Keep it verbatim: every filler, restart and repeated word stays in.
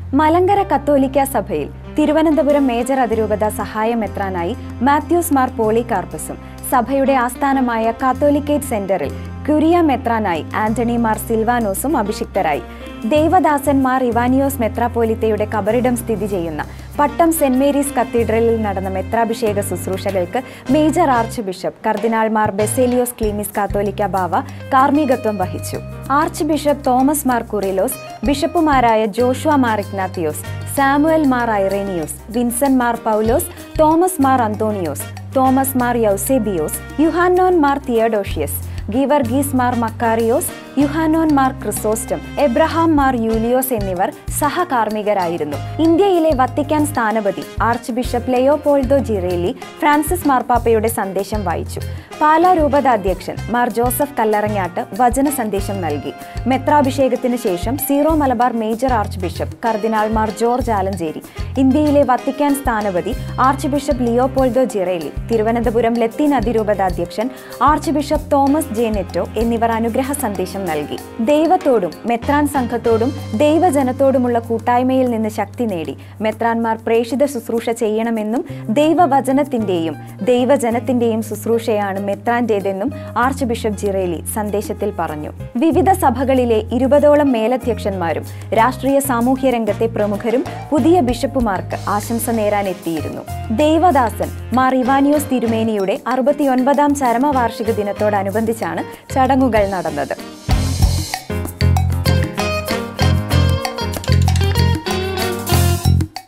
മലങ്കര കത്തോലിക്ക സഭയിൽ തിരുവനന്തപുരം മേജർ അതിരൂപത സഹായ മെത്രാനായി മാത്യൂസ് മാർ പോളികാർപ്പസും സഭയുടെ ആസ്ഥാനമായ കാത്തോലിക്കേറ്റ് സെന്ററിൽ കുരിയ മെത്രാനായി ആന്റണി മാർ സിൽവാനോസും അഭിഷിക്തരായി. ദേവദാസൻ മാർ ഇവാനിയോസ് മെത്രാപ്പോലിത്തയുടെ കബറിടം സ്ഥിതി ചെയ്യുന്ന പട്ടം സെന്റ് മേരീസ് കത്തീഡ്രലിൽ നടന്ന മെത്രാഭിഷേക ശുശ്രൂഷകൾക്ക് major archbishop cardinal Mar Baselios Cleemis Catholica Bava കാർമ്മികത്വം വഹിച്ചു. Archbishop Thomas Mar Kurilos, ബിഷപ്പുമാരായ Joshua Mar Ignathios, Samuel Mar Ireneos, Vincent Mar Paulos, Thomas Mar Anthonios, Thomas Mar Eusebios, Yuhanon Mar Theodosius, Geevarghese Mar Makarios, Yuhanon Mar Chrysostom, Abraham Mar Julios എന്നിവർ സഹകാർമ്മികരായിരുന്നു. ഇന്ത്യയിലെ വത്തിക്കാൻ സ്ഥാനപതി archbishop Leopoldo Girelli Francis മാർപ്പാപ്പയുടെ സന്ദേശം വായിച്ചു. പാലാ രൂപതാധ്യക്ഷൻ മാർ ജോസഫ് കല്ലറങ്ങാട്ട് വചന സന്ദേശം നൽകി. മെത്രാഭിഷേകത്തിന് ശേഷം Syro Malabar major archbishop cardinal Mar George Alencherry, ഇന്ത്യയിലെ വത്തിക്കാൻ സ്ഥാനപതി archbishop Leopoldo Girelli, Thiruvananthapuram Latin അതിരൂപതാധ്യക്ഷൻ archbishop Thomas J Netto എന്നിവർ അനുഗ്രഹ സന്ദേശം നൽകി. ദൈവത്തോടും മെത്രാൻ സംഘത്തോടും ദൈവജനത്തോടുമുള്ള കൂട്ടായ്മയിൽ നിന്ന് ശക്തി നേടി മെത്രാൻമാർ പ്രേഷിത ശുശ്രൂഷ ചെയ്യണമെന്നും ദൈവവചനത്തിന്റെയും ദൈവജനത്തിന്റെയും ശുശ്രൂഷയാണ് മെത്രാന്റേതെന്നും ആർച്ച് ബിഷപ്പ് ജിറേലി സന്ദേശത്തിൽ പറഞ്ഞു. വിവിധ സഭകളിലെ ഇരുപതോളം മേലധ്യക്ഷന്മാരും രാഷ്ട്രീയ സാമൂഹ്യ രംഗത്തെ പ്രമുഖരും പുതിയ ബിഷപ്പുമാർക്ക് ആശംസ നേരാനെത്തിയിരുന്നു. ദേവദാസൻ മാർ ഇവാനിയോസ് തിരുമേനിയുടെ അറുപത്തിയൊൻപതാം ചരമവാർഷിക ദിനത്തോടനുബന്ധിച്ചാണ് ചടങ്ങുകൾ നടന്നത്.